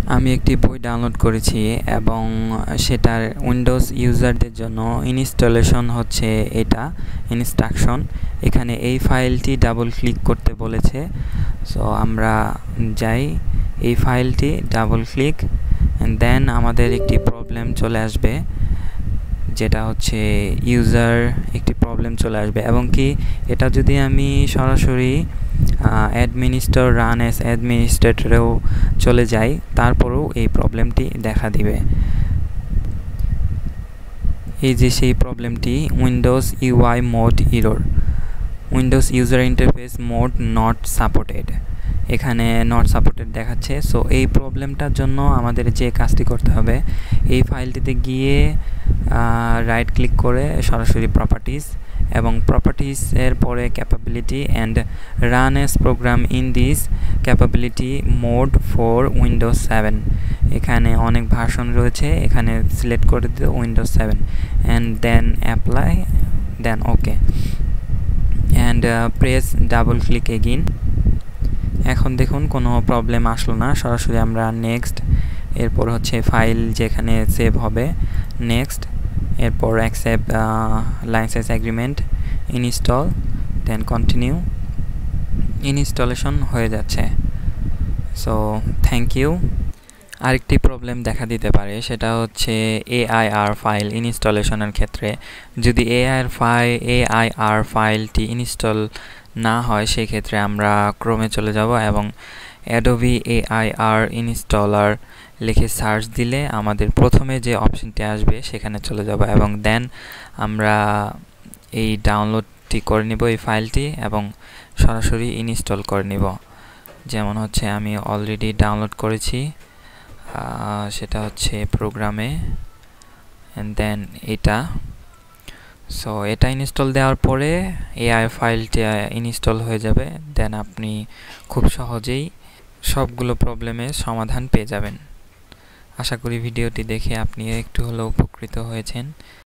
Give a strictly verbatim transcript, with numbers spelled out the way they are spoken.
আমি একটি বই ডাউনলোড করেছি এবং সেটার উইন্ডোজ ইউজারদের জন্য ইনস্টলেশন হচ্ছে এটা ইনস্ট্রাকশন। এখানে এই ফাইলটি ডাবল ক্লিক করতে বলেছে। সো আমরা যাই, এই ফাইলটি ডাবল ক্লিক, দেন আমাদের একটি প্রবলেম চলে আসবে, যেটা হচ্ছে ইউজার একটি প্রবলেম চলে আসবে। এবং কি এটা যদি আমি সরাসরি অ্যাডমিনিস্ট্রেটর রান অ্যাজ অ্যাডমিনিস্ট্রেটরেও চলে যাই, তারপরেও এই প্রবলেমটি দেখা দিবে। এই যে সেই প্রবলেমটি, Windows UI mode error, Windows user interface mode not supported, এখানে নট সাপোর্টেড দেখাচ্ছে। সো এই প্রবলেমটার জন্য আমাদের যে কাজটি করতে হবে, এই ফাইলটিতে গিয়ে রাইট ক্লিক করে সরাসরি প্রপার্টিজ, এবং প্রপার্টিজ এর পরে capability and run as program in this capability mode for Windows seven. এখানে অনেক ভার্সন রয়েছে, এখানে সিলেক্ট করে দিতে Windows seven and then apply, then okay and press double click again. এখন দেখুন কোনো প্রবলেম আসলো না, সরাসরি আমরা নেক্সট, এরপর হচ্ছে ফাইল যেখানে সেভ হবে, নেক্সট, এরপর accept license agreement, install, then continue. Installation হয়ে যাচ্ছে। So thank you. আরেকটি প্রবলেম দেখা দিতে পারে, সেটা হচ্ছে এআইআর ফাইল ইনস্টলেশনের ক্ষেত্রে যদি এআইআর ফাইল এআইআর ফাইলটি ইনস্টল না হয়, সেই ক্ষেত্রে আমরা ক্রোমে চলে যাব এবং অ্যাডোবি এআইআর ইনস্টলার লিখে সার্চ দিলে আমাদের প্রথমে যে অপশনটি আসবে সেখানে চলে যাব এবং দেন আমরা এই ডাউনলোডটি করে নিব এই ফাইলটি এবং সরাসরি ইনস্টল করে নিব। যেমন হচ্ছে আমি অলরেডি ডাউনলোড করেছি, সেটা হচ্ছে প্রোগ্রামে, অ্যান্ড দেন এটা। সো এটা ইনস্টল দেওয়ার পরে এআই ফাইলটি ইনস্টল হয়ে যাবে, দেন আপনি খুব সহজেই সবগুলো প্রবলেমের সমাধান পেয়ে যাবেন। আশা করি ভিডিওটি দেখে আপনি একটু হলেও উপকৃত হয়েছেন।